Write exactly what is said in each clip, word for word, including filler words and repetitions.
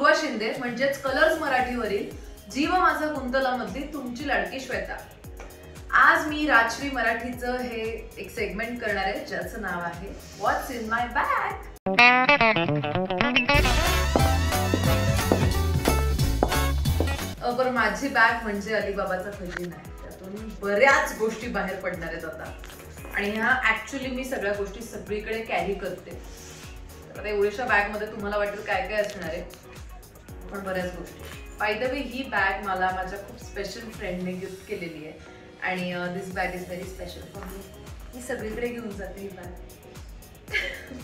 ध्रुवा शिंदे म्हणजेच कलर्स मराठीवरील जीव माझा गुंतला मधली तुमची लाडकी श्वेता। आज मी राजश्री मराठीचं हे एक सेगमेंट करणार आहे ज्याचं नाव आहे व्हॉट्स इन माय बॅग। बरं, माझी बॅग म्हणजे अलिबाबाचा खजिना आहे, त्यातून बऱ्याच गोष्टी बाहेर पडणार आहेत आता आणि ह्या ऍक्च्युअली मी सगळ्या गोष्टी सगळीकडे कॅरी करते। तर एवढ्याशा बॅग मध्ये तुम्हाला वाटेल काय काय असणार आहे, पण बऱ्याच गोष्टी। बाय द वे, ही बॅग मला माझ्या खूप स्पेशल फ्रेंडने गिफ्ट केलेली आहे आणि this bag is very special for me. मी सगळीकडे घेऊन जाते ही बॅग।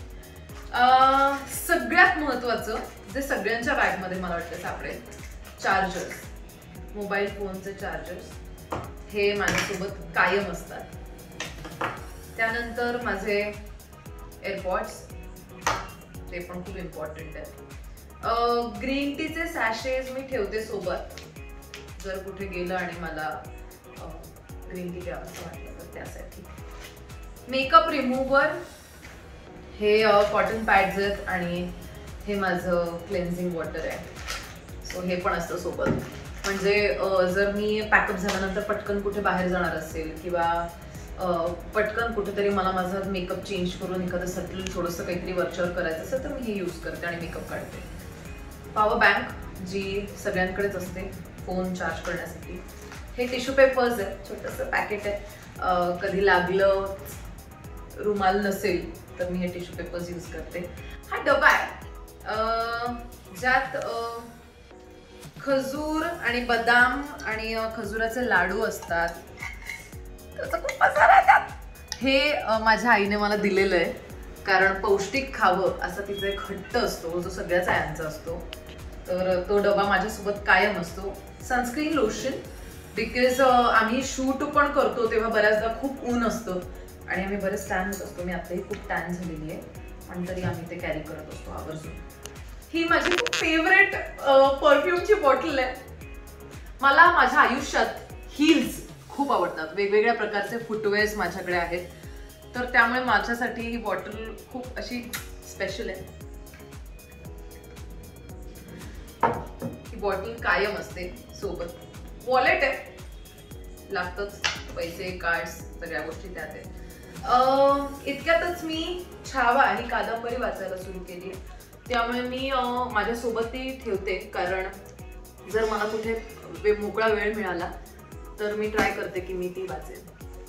सगळ्यात महत्त्वाचं जे सगळ्यांच्या बॅगमध्ये मला वाटतं सापडेल, चार्जर्स, मोबाईल फोनचे चार्जर्स हे माझ्यासोबत कायम असतात। त्यानंतर माझे एअरपॉड्स, ते पण खूप इम्पॉर्टंट आहे। ग्रीन टीचे सॅशेज मी ठेवते सोबत, जर कुठे गेलं आणि मला ग्रीन टी द्यावं असं वाटलं तर त्यासाठी। मेकअप रिमूव्हर, हे कॉटन पॅड्स आहेत आणि हे माझं क्लेन्झिंग वॉटर आहे, सो हे पण असतं सोबत। म्हणजे जर मी पॅकअप झाल्यानंतर पटकन कुठे बाहेर जाणार असेल किंवा पटकन कुठेतरी मला माझा मेकअप चेंज करून एखादं सटल थोडंसं काहीतरी वरचर करायचं असेल तर मी हे यूज करते आणि मेकअप काढते। पॉवर बँक, जी सगळ्यांकडेच असते फोन चार्ज करण्यासाठी। हे टिश्यू पेपर्स आहे, छोटंसं पॅकेट आहे, कधी लागलं रुमाल नसेल तर मी हे टिश्यू पेपर्स यूज करते। हा डबा आहे ज्यात खजूर आणि बदाम आणि खजुराचे लाडू असतात, त्याचा खूप पसारा आहे त्यात। हे माझ्या आईने मला दिलेलं आहे कारण पौष्टिक खावं असा तिचा एक हट्ट असतो जो सगळ्याच आयांचा असतो, तर तो डबा माझ्यासोबत कायम असतो। सनस्क्रीन लोशन, बिकॉज आम्ही शूट पण करतो तेव्हा बऱ्याचदा खूप ऊन असतं आणि आम्ही बरेच टॅन होत असतो। मी आताही खूप टॅन झालेली आहे पण तरी आम्ही ते कॅरी करत असतो आवर्जून। ही माझी खूप फेवरेट परफ्यूमची बॉटल आहे। मला माझ्या आयुष्यात हिल्स खूप आवडतात, वेगवेगळ्या प्रकारचे फुटवेअर्स माझ्याकडे आहेत, तर त्यामुळे माझ्यासाठी ही बॉटल खूप अशी स्पेशल आहे। ही बॉटल कायम असते सोबत। वॉलेट आहे, लागतच, पैसे, कार्ड्स, सगळ्या गोष्टी त्यात आहेत। इतक्यातच मी छावा ही कादंबरी वाचायला सुरू केली, त्यामुळे मी माझ्यासोबत ती ठेवते कारण जर मला कुठे मोकळा वेळ मिळाला तर मी ट्राय करते की मी ती वाचेन।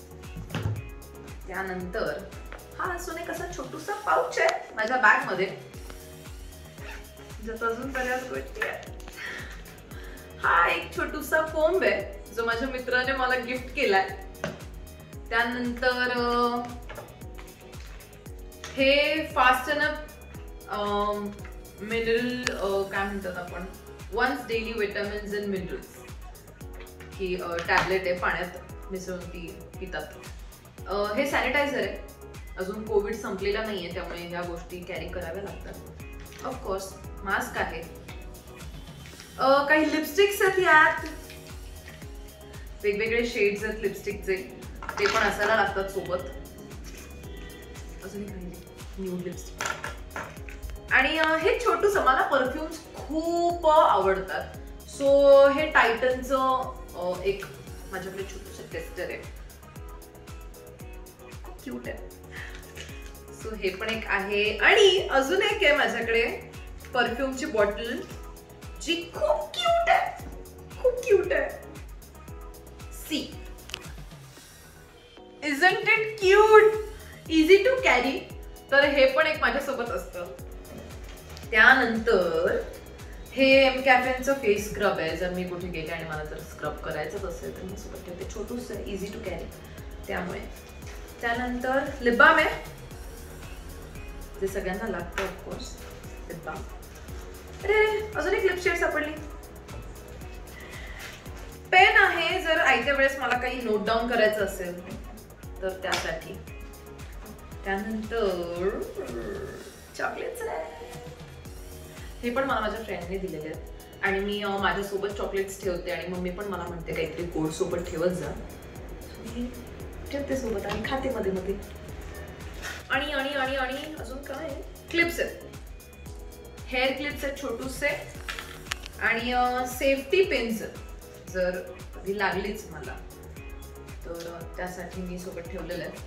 त्यानंतर हा असून एक असा छोटूसा पाउच आहे माझ्या बॅग मध्ये, ज्यात अजून बऱ्याच गोष्टी आहेत। हा एक छोटूसा फोम आहे जो माझ्या मित्राने मला गिफ्ट केलाय। त्यानंतर हे फास्ट अनअप मिनरल काय म्हणतात आपण, once daily vitamins and minerals, ही टॅबलेट आहे, पाण्यात मिसळून ती पितात। हे सॅनिटायझर आहे, अजून कोविड संपलेला नाहीये त्यामुळे ह्या गोष्टी कॅरी कराव्या लागतात। ऑफकोर्स मास्क आहे, काही लिपस्टिक्स आहेत यात, वेगवेगळे शेड्स आहेत लिपस्टिकचे, ते पण असायला लागतात सोबत। अजून काही न्यू लिपस्टिक आणि हे छोटूसं, मला परफ्युम्स खूप आवडतात, सो हे टायटनचं एक माझ्याकडे छोटूसं टेस्टर आहे, खूप क्यूट आहे, सो हे पण एक आहे। आणि अजून एक आहे माझ्याकडे परफ्यूमची बॉटल जी खूप क्यूट आहे, खूप क्यूट आहे। See, isn't it cute, easy to carry, तर हे पण एक माझ्यासोबत असतं। त्यानंतर हे एम कॅफेचं फेस स्क्रब आहे, जर मी कुठे गेले आणि मला जर स्क्रब करायचं असेल तर मी सोबत ठेवते, छोटूस आहे, इझी टू कॅरी त्यामुळे। त्यानंतर लिप बाम आहे, जे सगळ्यांना लागतं ऑफकोर्स, लिप बाम। अरे अजून एक लिपस्टिक सापडली। पेन आहे, जर आयत्या वेळेस मला काही नोट डाऊन करायचं असेल तर त्यासाठी। त्यानंतर चॉकलेट्स आहे, हे पण मला माझ्या फ्रेंडने दिलेले आहेत आणि मी माझ्यासोबत चॉकलेट्स ठेवते आणि मम्मी पण मला म्हणते काहीतरी गोड सोबत ठेवत जा, ठेवते सोबत आणि खाते मध्ये मध्ये। आणि आणि आणि आणि अजून काय, क्लिप्स आहेत, हेअर क्लिप्स आहेत छोटूसे, आणि सेफ्टी पिन्स जर कधी लागलीच मला तर त्यासाठी मी सोबत ठेवलेलं आहे.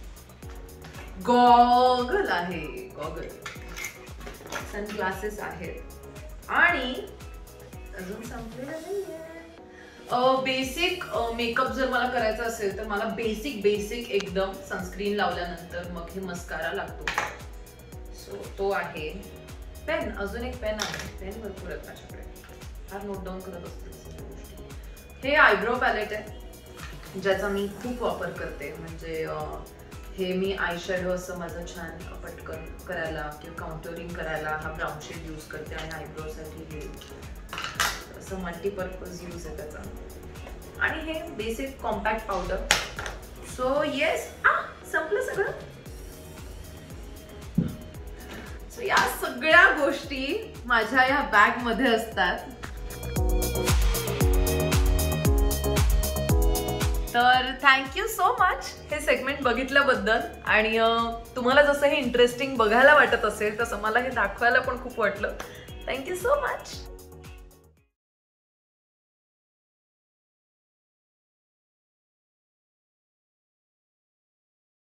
गॉगल आहे, गॉगल, सनग्लासेस आहेत आणि अजून संपलेलं नाहीये. बेसिक मेकअप जर मला करायचा असेल तर मला बेसिक बेसिक एकदम सनस्क्रीन लावल्यानंतर मग हे मस्कारा लागतो. सो तो आहे. पेन, अजून एक पेन आहे. पेन भरपूर आहेत माझ्याकडे, फार नोट डाऊन करत असते. हे आयब्रो पॅलेट आहे ज्याचा मी खूप वापर करते. म्हणजे हे मी आय शॅडो असं माझं छान पटकन करायला किंवा काउंटरिंग करायला हा ब्राऊन शेड यूज करते आणि आयब्रोसाठी हे असं मल्टीपर्पज यूज आहे त्याचा. आणि हे basic compact powder. So yes, आ संपलं सगळं. सो या सगळ्या गोष्टी माझ्या या बॅग मध्ये असतात. तर थँक्यू सो मच हे सेगमेंट बघितल्याबद्दल. आणि तुम्हाला जसं हे इंटरेस्टिंग बघायला वाटत असेल तसं मला हे दाखवायला पण खूप वाटलं. Thank you so much.